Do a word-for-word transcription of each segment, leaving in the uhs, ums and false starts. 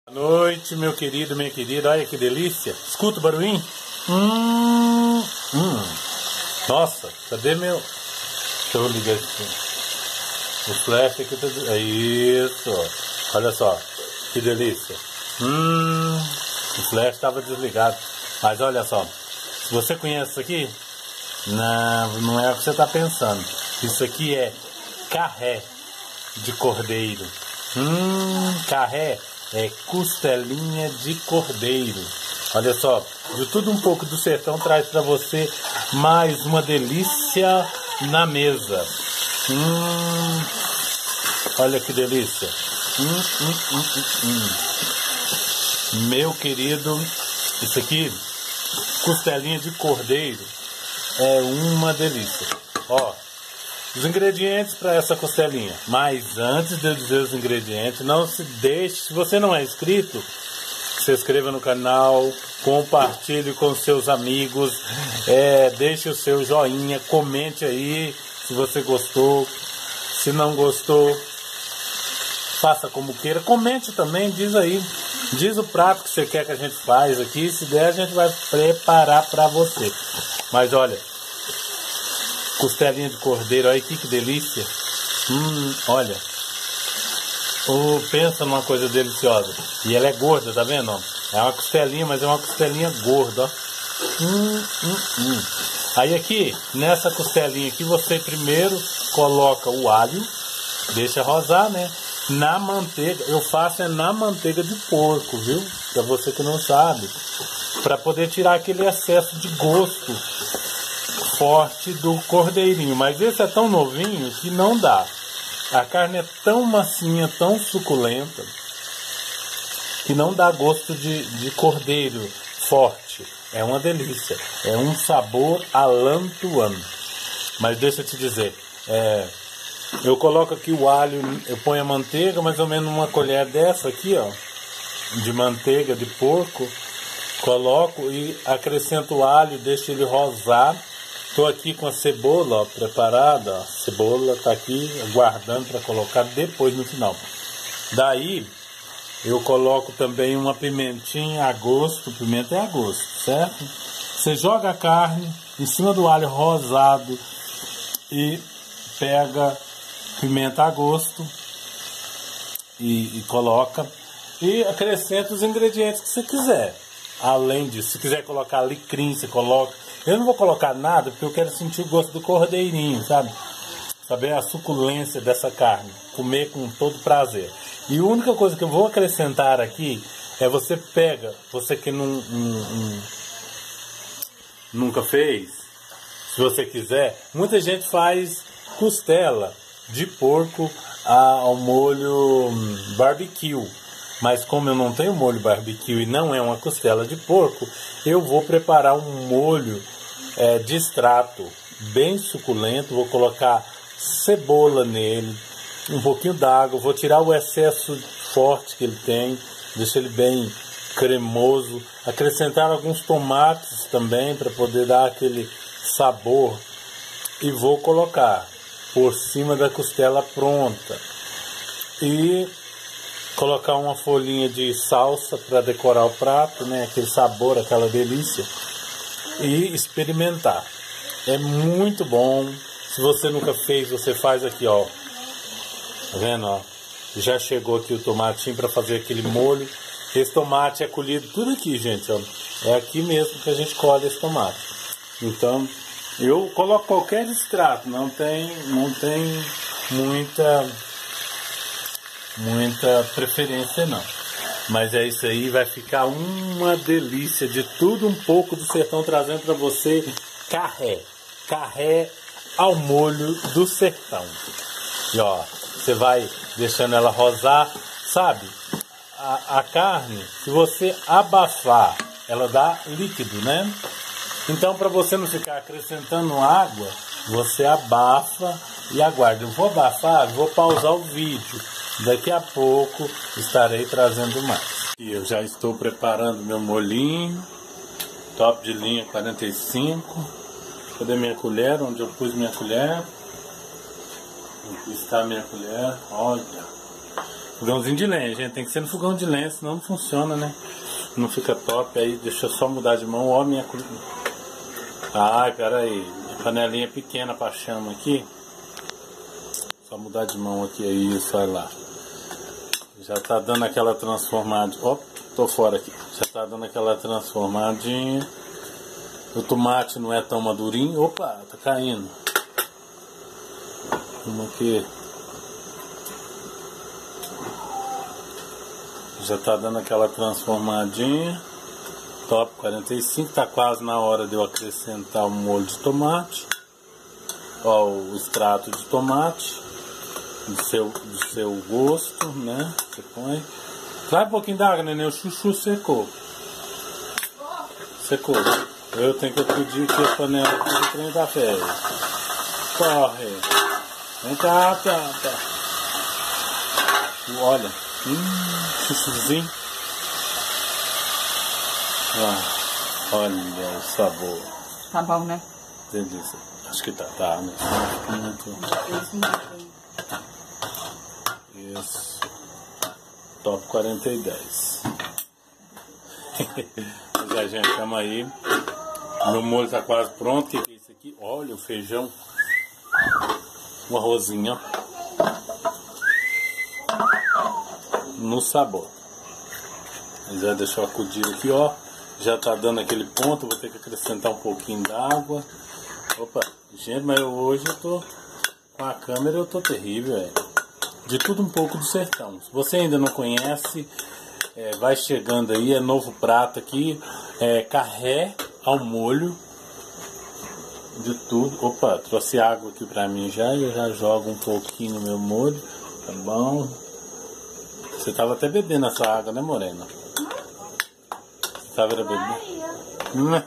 Boa noite, meu querido, minha querida. Olha que delícia. Escuta o barulhinho? Hum, hum. Nossa, cadê meu... Deixa eu ligar aqui. O flash aqui tá... É isso. Olha só, que delícia. Hum, o flash estava desligado. Mas olha só, se você conhece isso aqui, não, não é o que você está pensando. Isso aqui é carré de cordeiro. Hum, carré é costelinha de cordeiro. Olha só, de tudo um pouco do sertão traz para você mais uma delícia na mesa. Hum, olha que delícia. Hum, hum, hum, hum, hum. Meu querido, isso aqui, costelinha de cordeiro, é uma delícia. Ó, os ingredientes para essa costelinha. Mas antes de eu dizer os ingredientes, não se deixe, se você não é inscrito, se inscreva no canal, compartilhe com seus amigos, é, deixe o seu joinha, comente aí se você gostou, se não gostou, faça como queira, comente também, diz aí, diz o prato que você quer que a gente faz aqui, se der a gente vai preparar para você. Mas olha, costelinha de cordeiro, olha aqui que delícia. Hum, olha. Oh, pensa numa coisa deliciosa. E ela é gorda, tá vendo? É uma costelinha, mas é uma costelinha gorda. Hum, hum, hum. Aí aqui, nessa costelinha aqui, você primeiro coloca o alho, deixa rosar, né? Na manteiga, eu faço é na manteiga de porco, viu? Pra você que não sabe. Pra poder tirar aquele excesso de gosto forte do cordeirinho, mas esse é tão novinho que não dá. A carne é tão macinha, tão suculenta, que não dá gosto de, de cordeiro forte. É uma delícia, é um sabor alantuano. Mas deixa eu te dizer, é, eu coloco aqui o alho, eu ponho a manteiga, mais ou menos uma colher dessa aqui, ó, de manteiga de porco, coloco e acrescento o alho, deixo ele rosar. Estou aqui com a cebola ó, preparada, ó. A cebola está aqui aguardando para colocar depois no final. Daí eu coloco também uma pimentinha a gosto, pimenta é a gosto, certo? Você joga a carne em cima do alho rosado e pega pimenta a gosto e, e coloca e acrescenta os ingredientes que você quiser. Além disso, se quiser colocar alecrim, você coloca. Eu não vou colocar nada porque eu quero sentir o gosto do cordeirinho, sabe? Saber a suculência dessa carne. Comer com todo prazer. E a única coisa que eu vou acrescentar aqui é você pega, você que não, não, não, nunca fez, se você quiser, muita gente faz costela de porco ao molho barbecue. Mas como eu não tenho molho barbecue e não é uma costela de porco, eu vou preparar um molho é, de extrato bem suculento. Vou colocar cebola nele, um pouquinho d'água, vou tirar o excesso forte que ele tem, deixar ele bem cremoso, acrescentar alguns tomates também para poder dar aquele sabor e vou colocar por cima da costela pronta. E colocar uma folhinha de salsa para decorar o prato, né? Aquele sabor, aquela delícia. E experimentar. É muito bom. Se você nunca fez, você faz aqui, ó. Tá vendo, ó? Já chegou aqui o tomatinho para fazer aquele molho. Esse tomate é colhido tudo aqui, gente, ó. É aqui mesmo que a gente colhe esse tomate. Então, eu coloco qualquer extrato. Não tem, não tem muita... muita preferência não, mas é isso aí, vai ficar uma delícia, de tudo um pouco do sertão, trazendo para você carré, carré ao molho do sertão. E ó, você vai deixando ela rosar, sabe, a, a carne, se você abafar, ela dá líquido, né? Então, para você não ficar acrescentando água, você abafa e aguarda. Eu vou abafar, vou pausar o vídeo. Daqui a pouco estarei trazendo mais. E eu já estou preparando meu molhinho. Top de linha quarenta e cinco. Cadê minha colher? Onde eu pus minha colher? Aqui está a minha colher. Olha. Fogãozinho de lenha, gente. Tem que ser no fogão de lenha, senão não funciona, né? Não fica top. Aí deixa eu só mudar de mão. Ó, minha... Ai, peraí. A panelinha pequena pra chama aqui. Só mudar de mão aqui. Aí, isso, olha lá. Já tá dando aquela transformada. Ó, tô fora aqui. Já tá dando aquela transformadinha. O tomate não é tão madurinho. Opa, tá caindo. Vamos aqui. Já tá dando aquela transformadinha. Top quarenta e cinco. Tá quase na hora de eu acrescentar o molho de tomate. Ó, o extrato de tomate. Do seu, do seu gosto, né? Você põe. Traz um pouquinho d'água, neném. O chuchu secou. Secou. Eu tenho que acudir aqui a panela do trem da fé. Corre. Vem cá, tá, tá. Olha. Hum, chuchuzinho. Ah, olha o sabor. Tá bom, né? Delícia. Acho que tá, tá, né? Muito. Isso. Top quarenta e dez. Pois é, gente, calma aí. Meu molho tá quase pronto. O que, que é isso aqui? Olha o feijão. Um arrozinho, ó. No sabor. Já deixou acudir aqui, ó. Já tá dando aquele ponto. Vou ter que acrescentar um pouquinho d'água. Opa, gente, mas eu, hoje eu tô com a câmera, eu tô terrível, velho. De tudo um pouco do sertão. Se você ainda não conhece, é, vai chegando aí, é novo prato aqui, é carré ao molho de tudo. Opa, trouxe água aqui pra mim já, eu já jogo um pouquinho no meu molho, tá bom? Você tava até bebendo essa água, né, Morena? Você tava bebendo?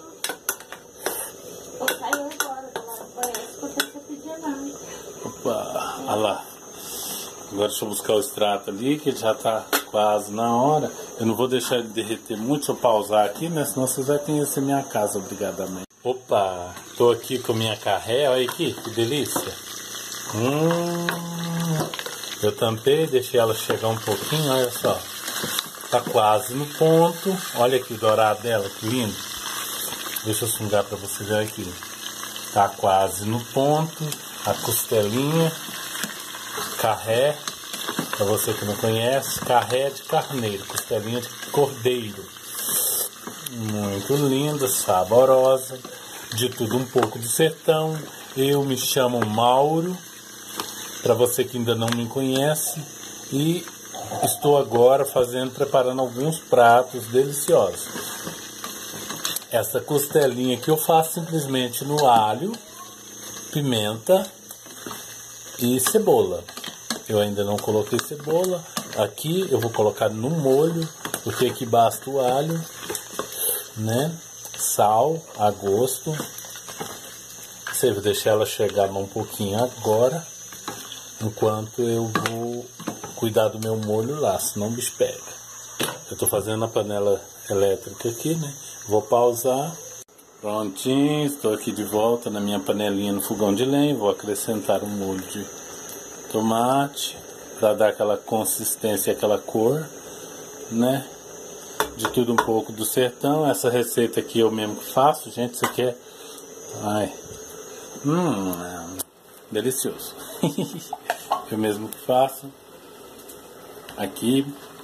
Opa, olha lá. Agora deixa eu buscar o extrato ali, que ele já tá quase na hora. Eu não vou deixar ele derreter muito, deixa eu pausar aqui, né? Senão vocês vão conhecer minha casa, obrigadamente. Opa, tô aqui com minha carré, olha aqui, que delícia. Hum, eu tampei, deixei ela chegar um pouquinho, olha só. Tá quase no ponto. Olha aqui o dourado dela, que lindo. Deixa eu sungar pra vocês verem aqui. Tá quase no ponto. A costelinha. Carré, para você que não conhece, carré de carneiro, costelinha de cordeiro. Muito linda, saborosa, de tudo um pouco de sertão. Eu me chamo Mauro, para você que ainda não me conhece, e estou agora fazendo, preparando alguns pratos deliciosos. Essa costelinha que eu faço simplesmente no alho, pimenta e cebola. Eu ainda não coloquei cebola. Aqui eu vou colocar no molho, porque aqui basta o alho, né? Sal a gosto. Você vai deixar ela chegar um pouquinho agora, enquanto eu vou cuidar do meu molho lá, senão o bicho pega. Eu tô fazendo na panela elétrica aqui, né? Vou pausar. Prontinho, estou aqui de volta na minha panelinha no fogão de lenha. Vou acrescentar um molho de tomate para dar aquela consistência, aquela cor, né? De tudo um pouco do sertão. Essa receita aqui eu mesmo que faço, gente. Isso aqui é, ai, hum, delicioso. Eu mesmo que faço. Aqui,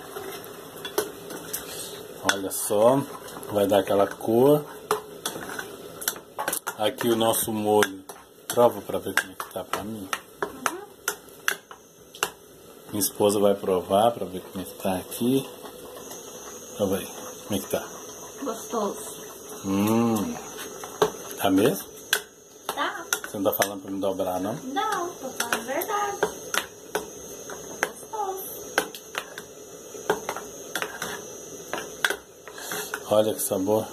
olha só, vai dar aquela cor. Aqui o nosso molho. Prova para ver como é que tá pra mim. Minha esposa vai provar para ver como é que tá aqui. Prova aí, como é que tá? Gostoso. Hum. Tá mesmo? Tá. Você não tá falando para me dobrar, não? Não, tô falando a verdade. Gostoso. Olha que sabor.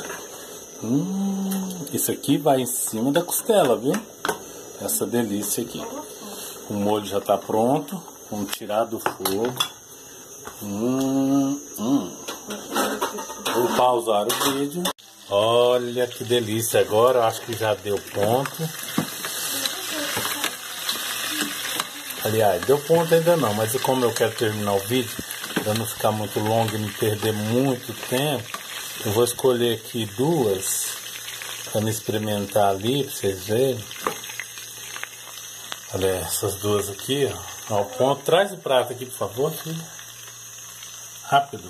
Hum, isso aqui vai em cima da costela, viu? Essa delícia aqui. O molho já tá pronto. Vamos tirar do fogo. Hum, hum. Vou pausar o vídeo. Olha que delícia. Agora eu acho que já deu ponto. Aliás, deu ponto ainda não, mas como eu quero terminar o vídeo, para não ficar muito longo e não perder muito tempo, eu vou escolher aqui duas para me experimentar ali, para vocês verem. Olha essas duas aqui, ó. Ao ponto. Traz o prato aqui, por favor, filho. Rápido.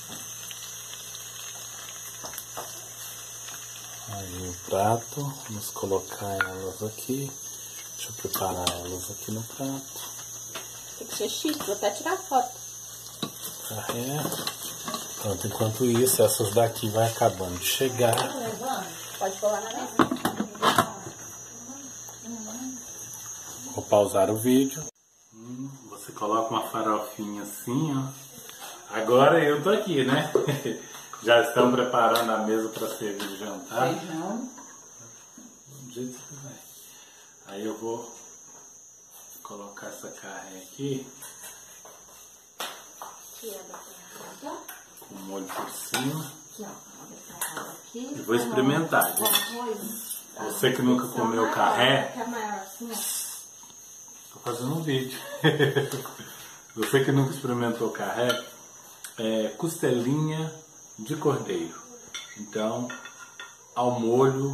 Aí o prato, vamos colocar elas aqui. Deixa eu preparar elas aqui no prato. Tem que ser chique, vou até tirar foto. Carré. Pronto, enquanto isso, essas daqui vai acabando de chegar. Pode colar na mesa. Vou pausar o vídeo. Hum, você coloca uma farofinha assim, ó. Agora eu tô aqui, né? Já estão preparando a mesa para servir o jantar. Feijão. Do jeito que vai. Aí eu vou colocar essa carne aqui. Com molho por cima. E vou experimentar, gente. Você que nunca comeu carré, tô fazendo um vídeo. Você que nunca experimentou carré, é costelinha de cordeiro. Então, ao molho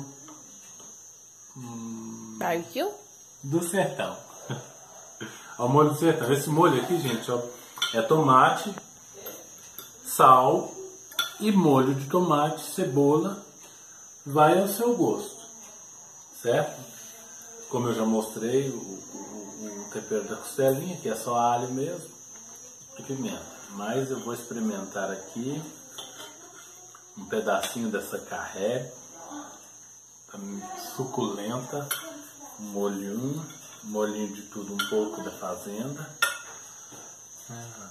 hum, Barbecue? do sertão. Ao molho do sertão. Esse molho aqui, gente, ó, é tomate, sal e molho de tomate, cebola, vai ao seu gosto, certo? Como eu já mostrei, o, o, o tempero da costelinha, que é só alho mesmo, e pimenta. Mas eu vou experimentar aqui um pedacinho dessa carré, suculenta, um molhinho, um molhinho de tudo, um pouco da fazenda. Ah.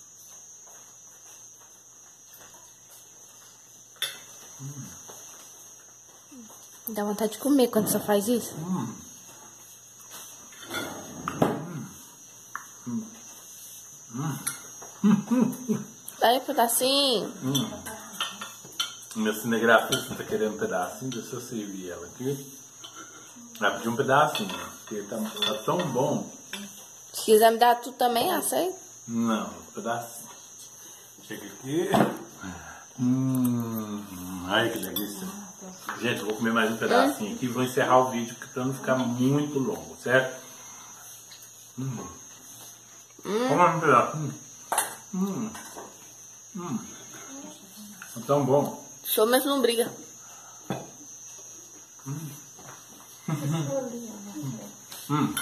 Hum. Dá vontade de comer quando você faz isso? Hum. Hum. Hum. Hum. Dá aí um pedacinho. Hum. Meu cinegrafista tá querendo um pedacinho, deixa eu servir ela aqui. Ela pediu um pedacinho, porque tá, tá tão bom. Se quiser me dar tudo também, aceita? Não, um pedacinho. Chega aqui. Hum. Ai, que delícia. Gente, eu vou comer mais um pedacinho aqui e vou encerrar o vídeo para não ficar muito longo, certo? Hum. Hum. Como é um pedacinho? Hum. Hum. É tão bom. Sou, mas não briga. Hum. Hum.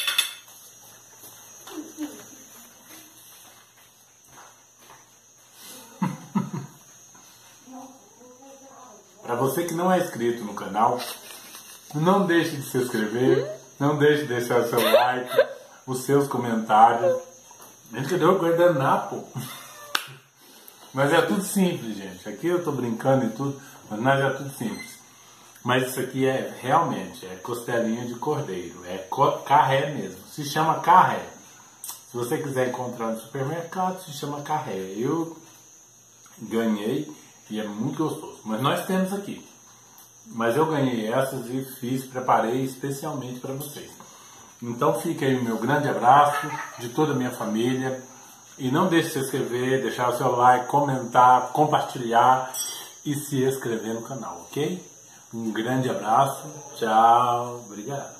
Para você que não é inscrito no canal, não deixe de se inscrever, não deixe de deixar seu like, os seus comentários. Gente, que deu guardanapo. Mas é tudo simples, gente. Aqui eu tô brincando e tudo, mas nós é tudo simples. Mas isso aqui é realmente, é costelinha de cordeiro, é carré mesmo. Se chama carré. Se você quiser encontrar no supermercado, se chama carré. Eu ganhei e é muito gostoso. Mas nós temos aqui. Mas eu ganhei essas e fiz, preparei especialmente para vocês. Então fica aí o meu grande abraço de toda a minha família. E não deixe de se inscrever, deixar o seu like, comentar, compartilhar e se inscrever no canal, ok? Um grande abraço, tchau, obrigado.